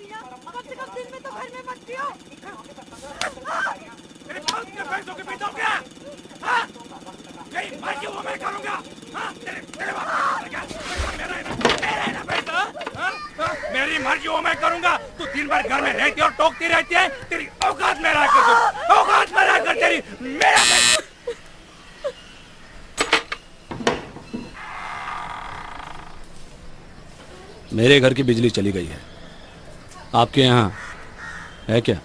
मियां, कम से कम दिन में तो घर में मत पियो। मेरे फालतू के पैसों के पीछे हो गया? हाँ? यही मर्जी वो मैं करूँगा। हाँ? तेरे बाप का क्या? मेरा है ना पैसा? हाँ? मेरी मर्जी वो मैं करूँगा। तू दिन भर घर में रहती और टोकती रहती है। तेरी औकात में रह कर औकात में रह कर तेरी मेरा मेरे घर की बिजली चली गई है, आपके यहाँ है क्या?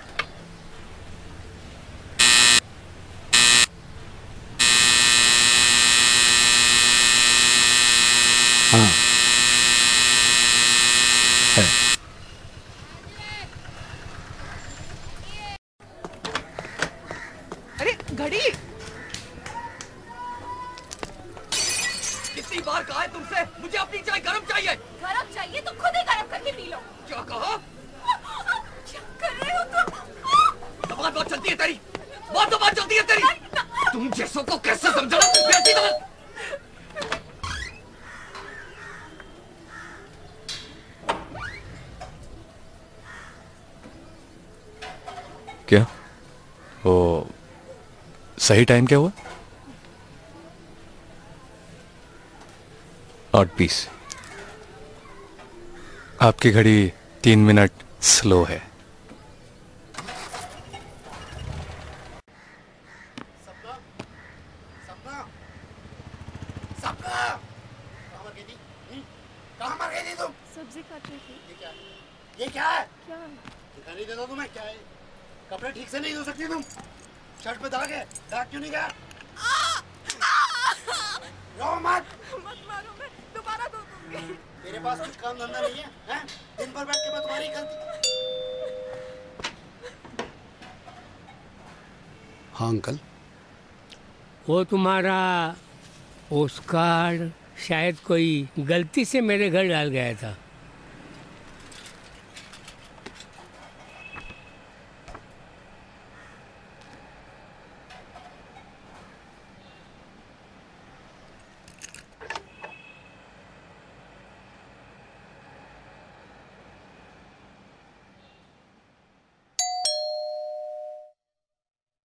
हाँ है। अरे घड़ी, कितनी बार कहा है तुमसे मुझे अपनी चाय गरम चाहिए। गरम चाहिए तो खुद ही गरम करके पी लो। क्या कहा? क्या कर रहे हो तुम? बात बहुत चलती है तेरी, बात चलती है तेरी। तुम जैसों को कैसे समझाना? क्या वो सही टाइम क्या हुआ? 8:20। आपकी घड़ी 3 मिनट स्लो है। कहाँ मर गई थी तुम? सब्जी काट रही थी। ये क्या है? क्या है? दिखाई देता तुम्हें क्या है? कपड़े ठीक से नहीं धो सकती तुम? शर्ट पे दाग है, दाग क्यों नहीं गया? रो मत मारो, मैं दोबारा धो दूंगी। मेरे पास कुछ काम धंधा नहीं है, हैं? दिन भर बैठ के मैं तुम्हारी गलती। हाँ अंकल। वो तुम्हारा पोस्ट कार्ड शायद कोई गलती से मेरे घर डाल गया था।